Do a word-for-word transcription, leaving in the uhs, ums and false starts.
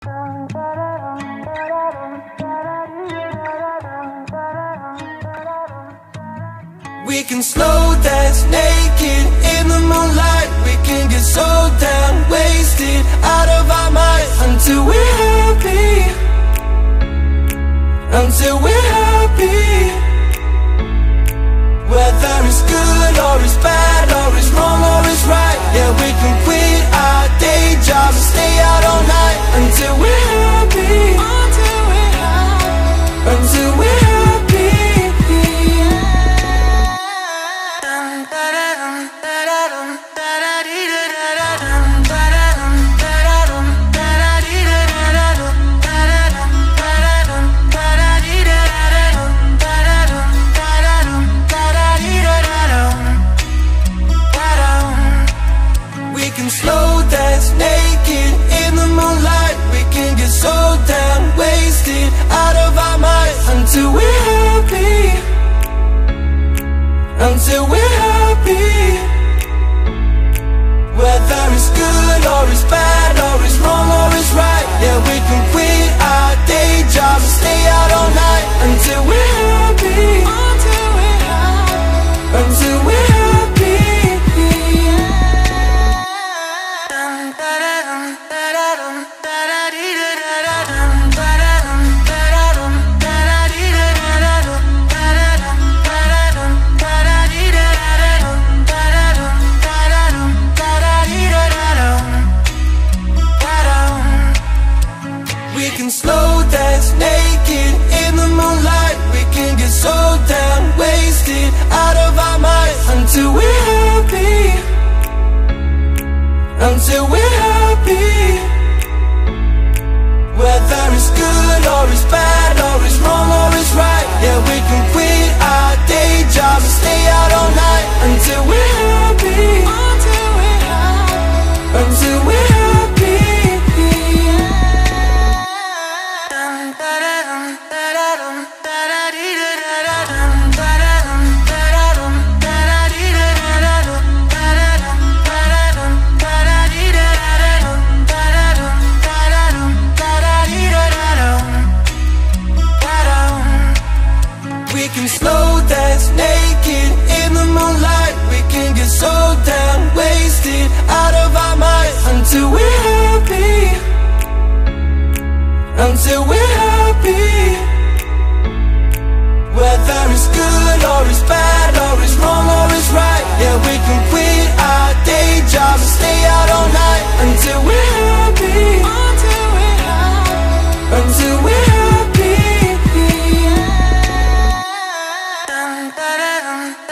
We can slow dance naked in the moonlight. We can get so damn wasted out of our minds until we're happy. Until we're happy. Whether it's good or it's bad, or it's wrong or it's right. Yeah, we can quit our day jobs and stay out all night until we're happy. Until we're happy. Until we're happy. Slow dance naked in the moonlight. We can get so damn wasted out of our minds until we're happy. Until we're happy. Whether it's good or it's bad, or it's wrong or it's right. Yeah, we can quit our day jobs and stay out all night until we're happy. Until we're happy. Until we're happy. Slow dance naked in the moonlight. We can get so damn wasted out of our minds until we're happy. Until we're happy. Whether it's good or it's bad, or it's wrong or it's right. Yeah, we can quit our day jobs and stay out all night until we're happy. Until we're happy. Until we're happy. We can slow dance naked in the moonlight. We can get so damn wasted out of our minds until we're happy. Until we're happy. Whether it's good or it's bad, or it's wrong or it's right. Yeah, we can quit our day jobs and stay out all night until we're happy. Until we're happy. Until we're happy.